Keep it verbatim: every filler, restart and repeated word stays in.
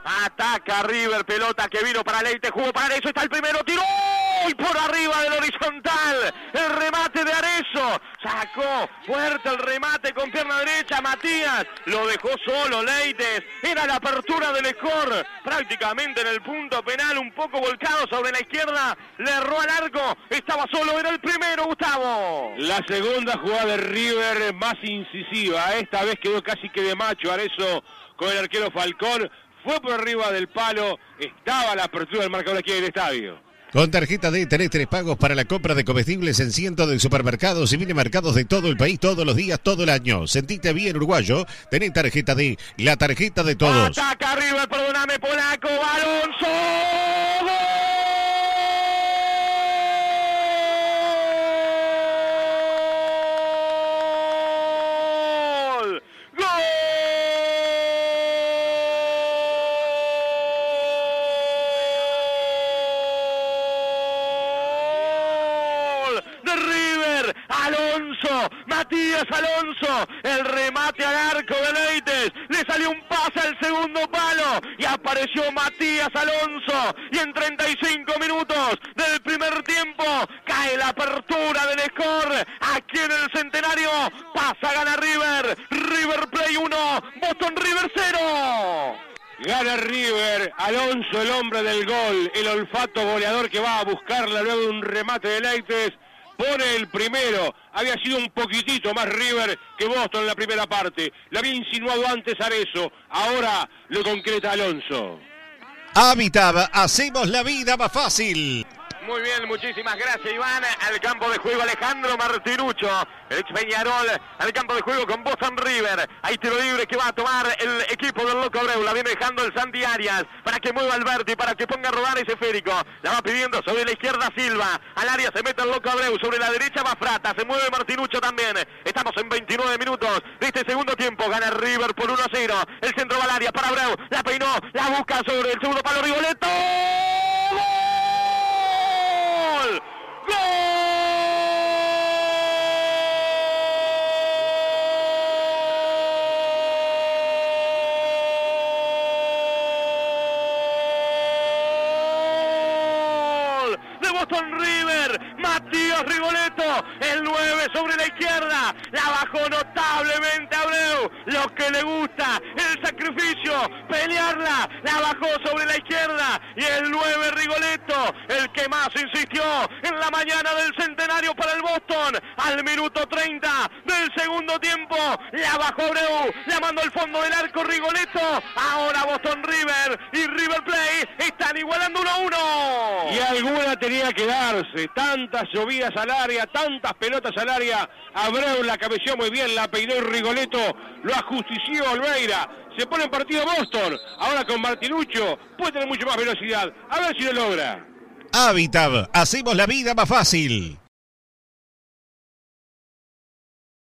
Ataca River, pelota que vino para Leite, jugó para Arezzo, está el primero, tiró y por arriba del horizontal, el remate de Arezzo, sacó fuerte el remate con pierna derecha, Matías, lo dejó solo Leites, era la apertura del score, prácticamente en el punto penal, un poco volcado sobre la izquierda, le erró al arco, estaba solo, era el primero, Gustavo. La segunda jugada de River más incisiva, esta vez quedó casi que de macho Arezzo con el arquero Falcón, fue por arriba del palo, estaba la apertura del marcador aquí en el estadio. Con tarjeta D tenés tres pagos para la compra de comestibles en cientos de supermercados y minimercados de todo el país, todos los días, todo el año. Sentite bien, uruguayo. Tenés tarjeta D, la tarjeta de todos. Ataca River, perdóname, polaco, Alonso. ¡Gol! ¡Gol! De River, Alonso, Matías Alonso, el remate al arco de Leites, le salió un pase al segundo palo y apareció Matías Alonso y en treinta y cinco minutos del primer tiempo cae la apertura del score aquí en el Centenario, pasa, gana River, River Play uno, Boston River cero. Gana River, Alonso el hombre del gol, el olfato goleador que va a buscarla luego de un remate de Leites. Pone el primero, había sido un poquitito más River que Boston en la primera parte. Lo había insinuado antes Arezzo, ahora lo concreta Alonso. Habitab, hacemos la vida más fácil. Muy bien, muchísimas gracias, Iván. Al campo de juego Alejandro Martinuccio, el ex Peñarol, al campo de juego con Boston River. Hay tiro libre que va a tomar el equipo del Loco Abreu. La viene dejando el Santi Arias para que mueva Alberti, para que ponga a rodar ese esférico. La va pidiendo sobre la izquierda Silva. Al área se mete el Loco Abreu. Sobre la derecha va Frata. Se mueve Martinuccio también. Estamos en veintinueve minutos de este segundo tiempo. Gana River por uno a cero. El centro va al área para Abreu. La peinó, la busca sobre el segundo palo Rigoletto. ¡Gol! ¡Gol! De Boston River, Matías Rigoletto, el nueve sobre la izquierda, la bajó notablemente Abreu, lo que le gusta, el sacrificio, pelearla, la bajó sobre la izquierda y el nueve Rigoletto, el que más insistió en la mañana del Centenario para el Boston, al minuto treinta del segundo tiempo, la bajó Abreu, la mandó al fondo del arco Rigoletto, ahora Boston River y River Plate están igualando uno a uno. Y alguna tenía que darse, tantas llovidas al área, tantas pelotas al área, Abreu la cabeció muy bien, la peinó y Rigoletto, lo ajustició Olveira, se pone en partido Boston, ahora con Martinuccio, puede tener mucho más velocidad, a ver si lo logra. Habitab, hacemos la vida más fácil.